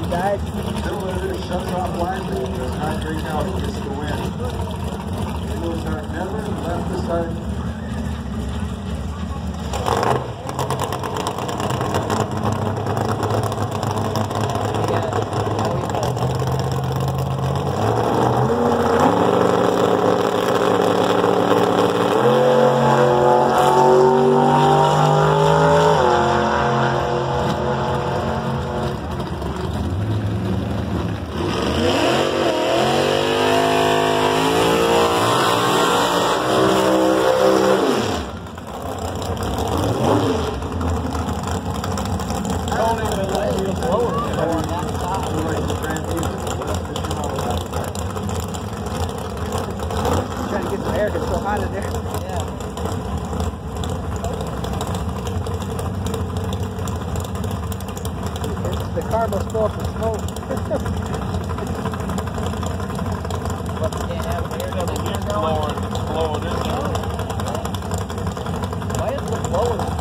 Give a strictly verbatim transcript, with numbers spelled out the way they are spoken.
died. Simulator shuts off widely and does not drink out against the wind. Wheels are never left the side. Trying to get some air because it's so hot in there. Yeah. The car must go up in smoke. But you can't have an air Blowing, blowing in there. Why is it blowing?